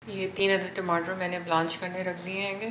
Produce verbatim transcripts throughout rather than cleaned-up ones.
ये तीन अदर टमाटर मैंने ब्लांच करने रख दिए हैंगे।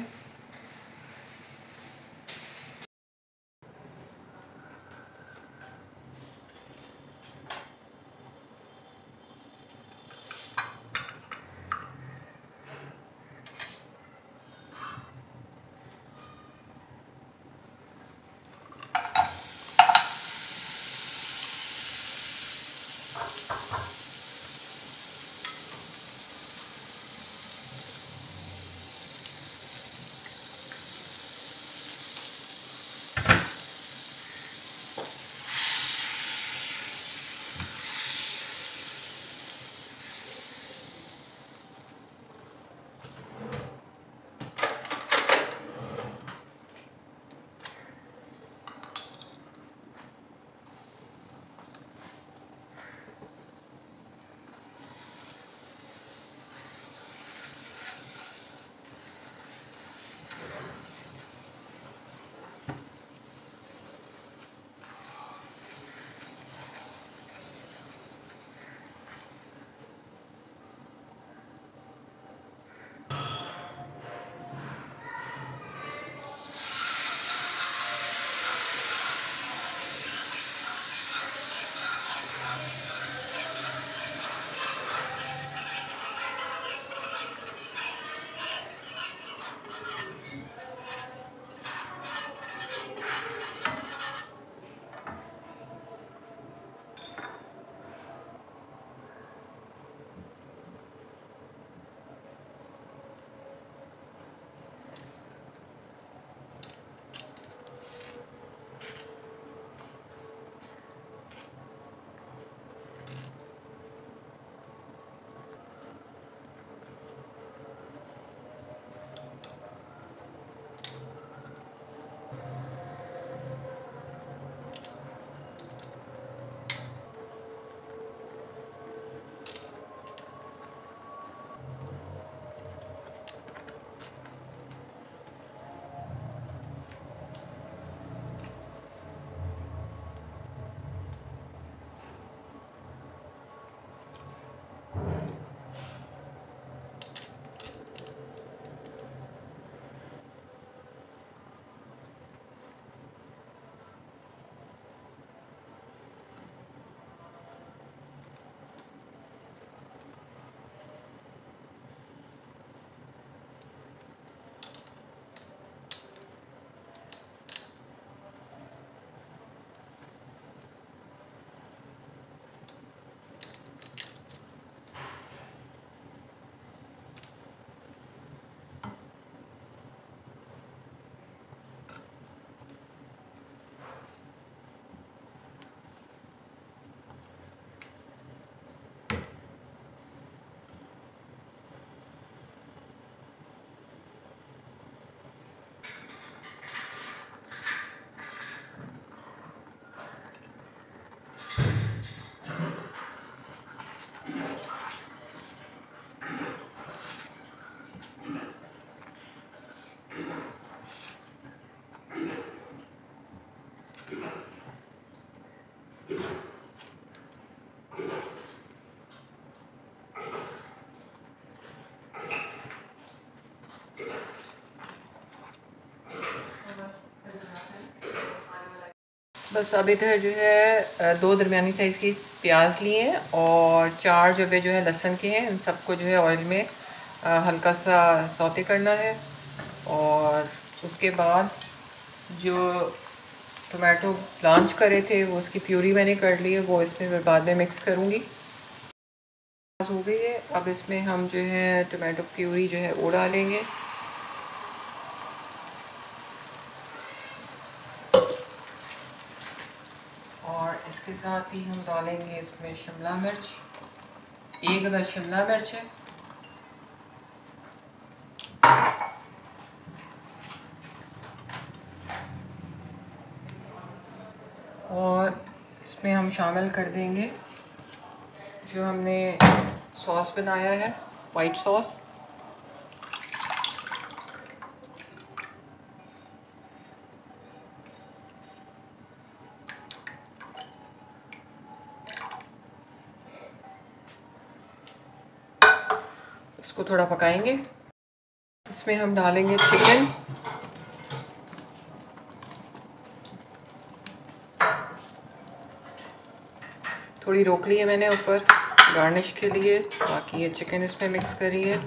बस अब इधर जो है दो दरमियानी साइज़ की प्याज लिए हैं और चार जबे जो है लहसुन के हैं। इन सबको जो है ऑयल में हल्का सा सौते करना है और उसके बाद जो टोमेटो ब्लांच करे थे वो उसकी प्यूरी मैंने कर ली है, वो इसमें मैं बाद में मिक्स करूँगी। हो गई है, अब इसमें हम जो है टोमेटो प्यूरी जो है वो डालेंगे। और इसके साथ ही हम डालेंगे इसमें शिमला मिर्च, एक अदद शिमला मिर्च है, और इसमें हम शामिल कर देंगे जो हमने सॉस बनाया है, वाइट सॉस। इसको थोड़ा पकाएंगे। इसमें हम डालेंगे चिकन, थोड़ी रोक ली है मैंने ऊपर गार्निश के लिए, बाकी ये चिकन इसमें मिक्स करिए।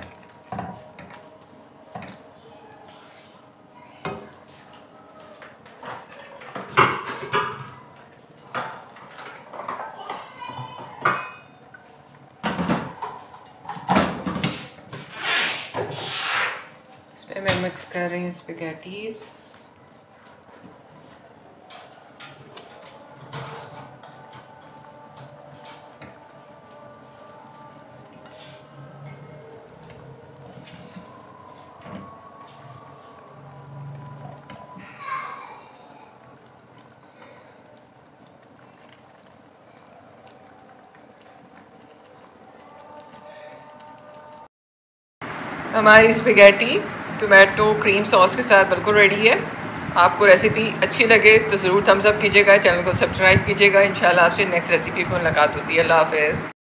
इसमें मैं मिक्स कर रही हूँ स्पैगेटीज। हमारी स्पैगेटी टोमेटो क्रीम सॉस के साथ बिल्कुल रेडी है। आपको रेसिपी अच्छी लगे तो ज़रूर थम्स अप कीजिएगा, चैनल को सब्सक्राइब कीजिएगा। इंशाल्लाह आपसे नेक्स्ट रेसिपी पर मुलाकात होती है। अल्लाह हाफ़िज़।